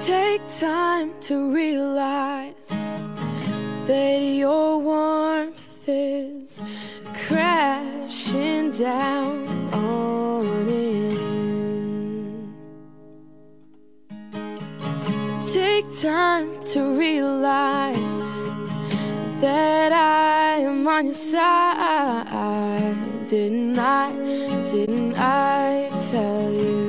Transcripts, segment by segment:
Take time to realize that your warmth is crashing down on in. Take time to realize that I am on your side. Didn't I tell you?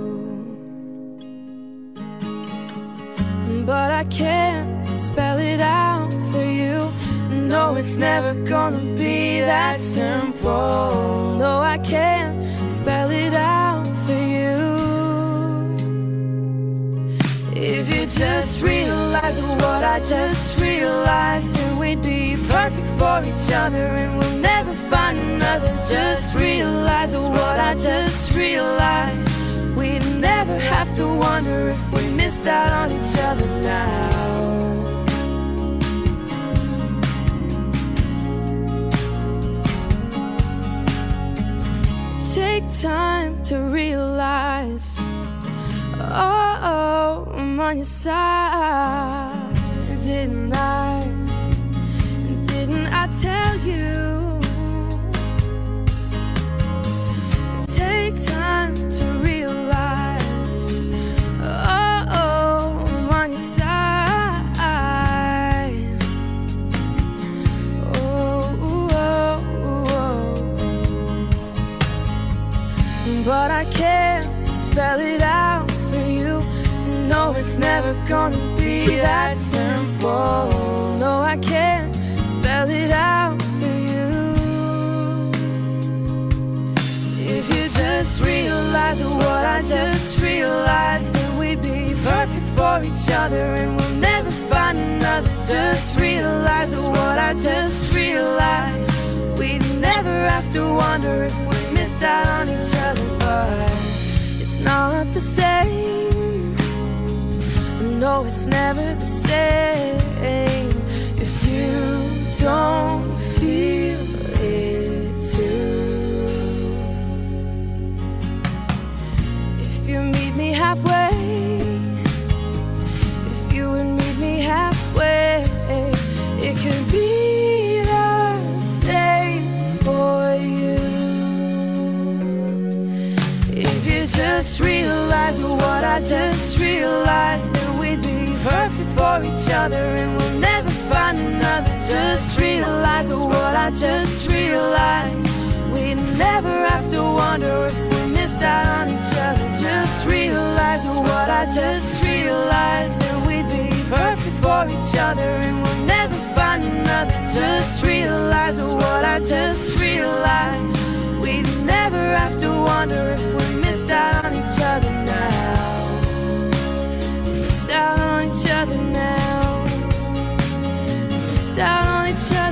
But I can't spell it out for you. No, it's never gonna be that simple. No, I can't spell it out for you. If you just realize what I just realized, then we'd be perfect for each other and we'll never find another. Just realize what I just realized. We'd never have to wonder if we missed out on each other now. Take time to realize, oh, I'm on your side. Didn't I tell you? Take time to realize, oh, I'm on your side. But I can't spell it out for you. No, it's never gonna be that simple. No, I can't spell it out for you. If you just realize what I just realized, then we'd be perfect for each other and we'll never find another. Just realize what I just realized. We'd never have to wonder if we missed out on each other. But it's not the same. No, it's never the same if you don't feel it too. If you meet me halfway, if you would meet me halfway, it could be the same for you. If you just realize what I just realized, then we'd be perfect for each other and we'll never find another. Just realize what I just realized. We'd never have to wonder if we missed out on each other. Just realize what I just realized, then we'd be perfect for each other and we'll never find another. Just realize what I just realized. We'd never have to wonder if we missed out on each other now. Missed out on each other now. Missed out on each other.